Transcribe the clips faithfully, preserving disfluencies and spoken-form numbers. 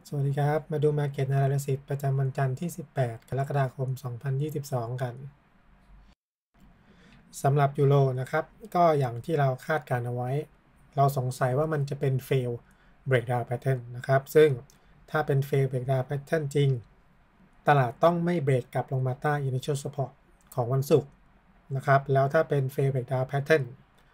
สวัสดีครับ มาดู Market Analysis ประจำวันจันทร์ที่ สิบแปด กรกฎาคม สองพันยี่สิบสอง กันสำหรับยูโรนะครับ ก็อย่างที่เราคาดการเอาไว้ เราสงสัยว่ามันจะเป็น Fail Breakdown Pattern นะครับ ซึ่งถ้าเป็น Fail Breakdown Pattern จริง ตลาดต้องไม่เบรกกลับลงมาใต้ Initial Support ของวันศุกร์นะครับ แล้วถ้าเป็น Fail Breakdown Pattern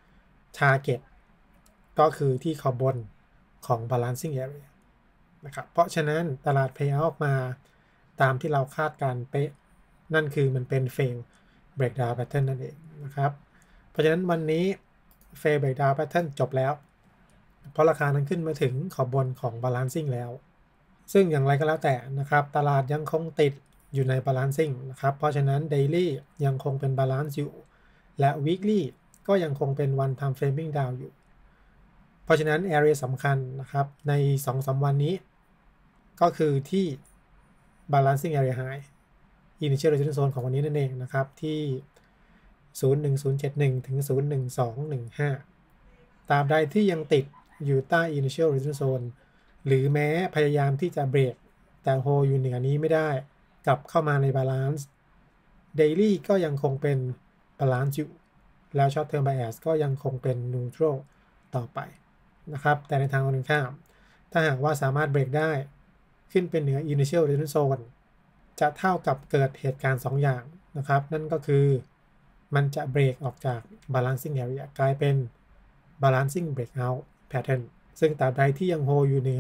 Target ก็คือที่ขอบบนของ Balancing Areaนะครับเพราะฉะนั้นตลาด Play Out ออกมาตามที่เราคาดการเป๊ะนั่นคือมันเป็น Fail Breakdown Pattern นั่นเองนะครับเพราะฉะนั้นวันนี้ Fail Breakdown Pattern จบแล้วเพราะราคานั้นขึ้นมาถึงขอบบนของ Balancing แล้วซึ่งอย่างไรก็แล้วแต่นะครับตลาดยังคงติดอยู่ใน Balancing นะครับเพราะฉะนั้น Daily ยังคงเป็น Balance อยู่และ Weekly ก็ยังคงเป็น One Time Framing Down อยู่เพราะฉะนั้น Area สำคัญนะครับใน สองถึงสาม วันนี้ก็คือที่ balancing area high initial resistance zone ของวันนี้นั่นเองนะครับที่ ศูนย์ หนึ่ง ศูนย์ เจ็ด หนึ่ง ถึง ศูนย์ หนึ่ง สอง หนึ่ง ห้า ตราบใดที่ยังติดอยู่ใต้ initial resistance zone หรือแม้พยายามที่จะเบรกแต่โฮอยู่เหนือนี้ไม่ได้กลับเข้ามาใน balance daily ก็ยังคงเป็น balance อยู่แล้ว short term bias ก็ยังคงเป็น neutral ต่อไปนะครับแต่ในทางตรงข้ามถ้าหากว่าสามารถเบรกได้ขึ้นเป็นเหนือ initial resistance zone จะเท่ากับเกิดเหตุการณ์สองอย่างนะครับนั่นก็คือมันจะเบรกออกจาก balancing area กลายเป็น balancing breakout pattern ซึ่งตราบใดที่ยังโฮอยู่เหนือ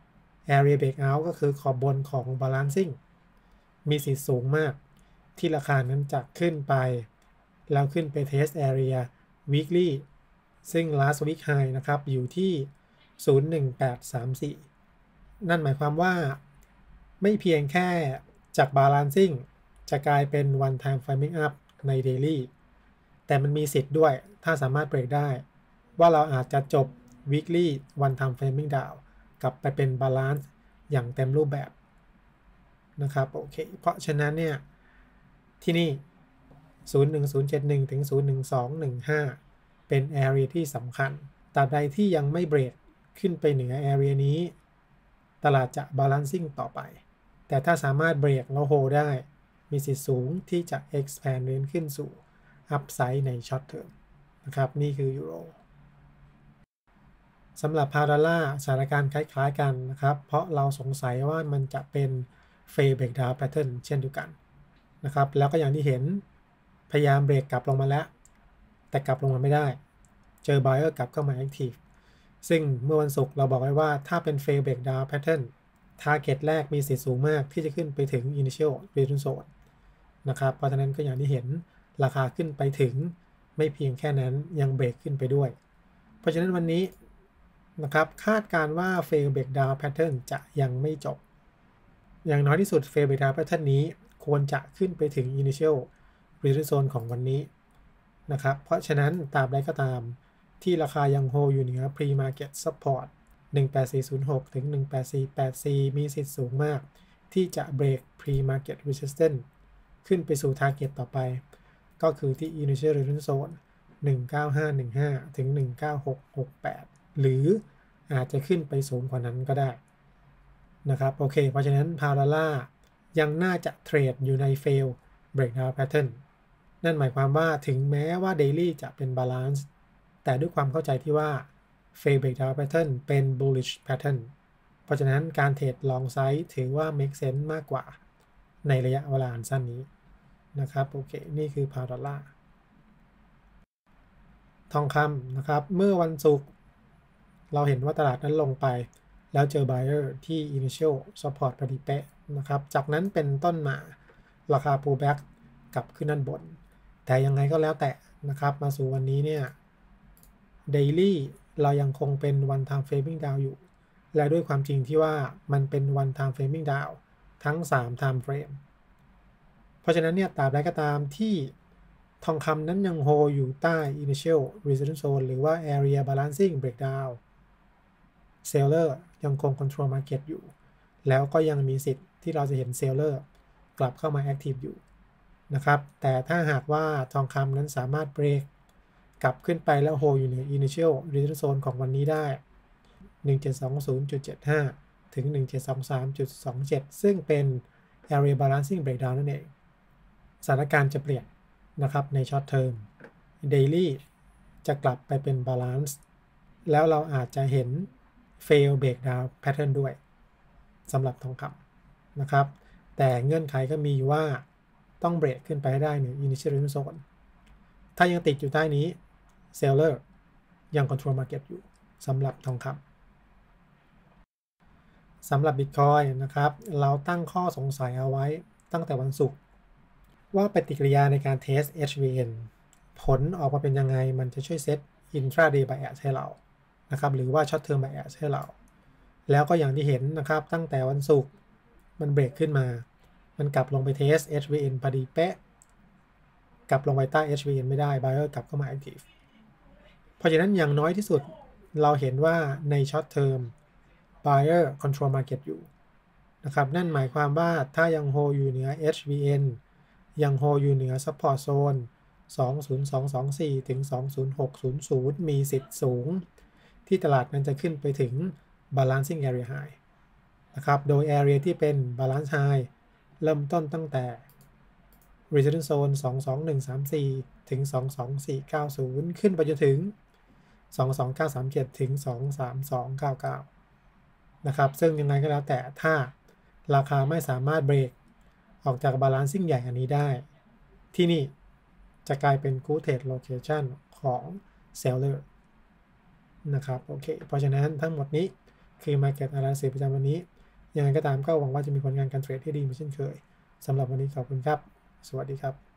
area breakout ก็คือขอบบนของ balancing มีสิทธิ์สูงมากที่ราคานั้นจะขึ้นไปแล้วขึ้นไป test area weekly ซึ่ง last week high นะครับอยู่ที่ ศูนย์ หนึ่ง แปด สาม สี่ นั่นหมายความว่าไม่เพียงแค่จาก balancing จะกลายเป็น one time firming up ใน daily แต่มันมีสิทธิ์ด้วยถ้าสามารถเบรกได้ว่าเราอาจจะจบ weekly one time firming down กลับไปเป็น balance อย่างเต็มรูปแบบนะครับโอเคเพราะฉะนั้นเนี่ยที่นี่ ศูนย์ หนึ่ง ศูนย์ เจ็ด หนึ่ง ถึง ศูนย์ หนึ่ง สอง หนึ่ง ห้า เป็น area ที่สำคัญตราบใดที่ยังไม่เบรกขึ้นไปเหนือ area นี้ตลาดจะ balancing ต่อไปแต่ถ้าสามารถเบรกแล้วโฮได้มีสิทธิ์สูงที่จะ expand เดินขึ้นสู่ upside ใน short term นะครับนี่คือยูโรสำหรับพาวดอลลาร์สถานการณ์คล้ายๆกันนะครับเพราะเราสงสัยว่ามันจะเป็น fail breakdown pattern เช่นเดียวกันนะครับแล้วก็อย่างที่เห็นพยายามเบรกกลับลงมาแล้วแต่กลับลงมาไม่ได้เจอ buyer กลับเข้ามา active ซึ่งเมื่อวันศุกร์เราบอกไว้ว่าถ้าเป็น fail breakdown pattern target แรกมีสิทธิ์สูงมากที่จะขึ้นไปถึง initial resistance zone นะครับเพราะฉะนั้นก็อย่างที่เห็นราคาขึ้นไปถึงไม่เพียงแค่นั้นยังเบรกขึ้นไปด้วยเพราะฉะนั้นวันนี้นะครับคาดการว่า fail breakdown pattern จะยังไม่จบอย่างน้อยที่สุด fail breakdown pattern นี้ควรจะขึ้นไปถึง initial resistance zone ของวันนี้นะครับเพราะฉะนั้นตราบใดก็ตามที่ราคายังโฮอยู่เหนือ pre market support หนึ่ง แปด สี่ ศูนย์ หก ถึง หนึ่ง แปด สี่ แปด สี่ มีสิทธิ์สูงมากที่จะเบรก pre market resistance ขึ้นไปสู่ target ต่อไปก็คือที่ initial resistance zone หนึ่ง เก้า ห้า หนึ่ง ห้า ถึง หนึ่ง เก้า หก หก แปด หรืออาจจะขึ้นไปสูงกว่านั้นก็ได้นะครับโอเคเพราะฉะนั้นพาวดอลลาร์ยังน่าจะเทรดอยู่ใน fail breakdown pattern นั่นหมายความว่าถึงแม้ว่า daily จะเป็น balance แต่ด้วยความเข้าใจที่ว่า fail breakdown pattern เป็น bullish pattern เพราะฉะนั้นการเทรด long side ถือว่า make sense มากกว่าในระยะเวลาอันสั้นนี้นะครับโอเคนี่คือพาวดอลลาร์ทองคำนะครับเมื่อวันศุกร์เราเห็นว่าตลาดนั้นลงไปแล้วเจอ buyer ที่ initial support พอดีเป๊ะนะครับจากนั้นเป็นต้นมาราคา pullback กลับขึ้นด้านบนแต่ยังไงก็แล้วแต่นะครับมาสู่วันนี้เนี่ย daily เรายังคงเป็น one time framing down อยู่และด้วยความจริงที่ว่ามันเป็น one time framing down ทั้งสาม time frame เพราะฉะนั้นเนี่ยตราบใดก็ตามที่ทองคำนั้นยังโฮอยู่ใต้ initial resistance zone หรือว่า area balancing breakdown seller ยังคง control market อยู่แล้วก็ยังมีสิทธิ์ที่เราจะเห็น seller กลับเข้ามา active อยู่นะครับแต่ถ้าหากว่าทองคำนั้นสามารถเบรกกลับขึ้นไปแล้ว hold อยู่ใน initial resistance zone ของวันนี้ได้ หนึ่ง เจ็ด สอง ศูนย์ จุด เจ็ด ห้าถึง หนึ่งเจ็ดสองสามจุดสองเจ็ด ซึ่งเป็น area balancing breakdown นั่นเองสถานการณ์จะเปลี่ยนนะครับใน short term daily จะกลับไปเป็น balance แล้วเราอาจจะเห็น fail breakdown pattern ด้วยสำหรับทองคำนะครับแต่เงื่อนไขก็มีว่าต้องเบรกขึ้นไปให้ได้ใน initial resistance zone ถ้ายังติดอยู่ใต้นี้ seller ยัง control market อยู่สำหรับทองคำสำหรับ Bitcoin นะครับเราตั้งข้อสงสัยเอาไว้ตั้งแต่วันศุกร์ว่าปฏิกิริยาในการเทส เอช วี เอ็น ผลออกมาเป็นยังไงมันจะช่วยเซต intraday bias ให้เรานะครับหรือว่า short term bias ให้เราแล้วก็อย่างที่เห็นนะครับตั้งแต่วันศุกร์มันเบรกขึ้นมามันกลับลงไปเทส เอช วี เอ็น พอดีเป๊ะกลับลงไปใต้ เอช วี เอ็น ไม่ได้ buyer กลับเข้ามา active เพราะฉะนั้นอย่างน้อยที่สุดเราเห็นว่าใน short term buyer control market อยู่นะครับนั่นหมายความว่าถ้ายัง hold อยู่เหนือ เอช วี เอ็น ยัง hold อยู่เหนือ support zone สอง ศูนย์ สอง สอง สี่ ถึง สอง ศูนย์ หก ศูนย์ ศูนย์ มีสิทธิ์สูงที่ตลาดนั้นจะขึ้นไปถึง balancing area high นะครับโดย area ที่เป็น balance high เริ่มต้นตั้งแต่ resistance zone สอง สอง หนึ่ง สาม สี่ ถึง สอง สอง สี่ เก้า ศูนย์ ขึ้นไปจนถึง สอง สอง เก้า สาม เจ็ด ถึง สอง สาม สอง เก้า เก้า นะครับซึ่งยังไงก็แล้วแต่ถ้าราคาไม่สามารถเบรกออกจาก balancing ใหญ่อันนี้ได้ที่นี่จะกลายเป็น good trade location ของ seller นะครับโอเคเพราะฉะนั้นทั้งหมดนี้คือ market analysis ประจำวันนี้ยังไงก็ตามก็หวังว่าจะมีผลงานการเทรดที่ดีเหมือนเช่นเคยสำหรับวันนี้ขอบคุณครับสวัสดีครับ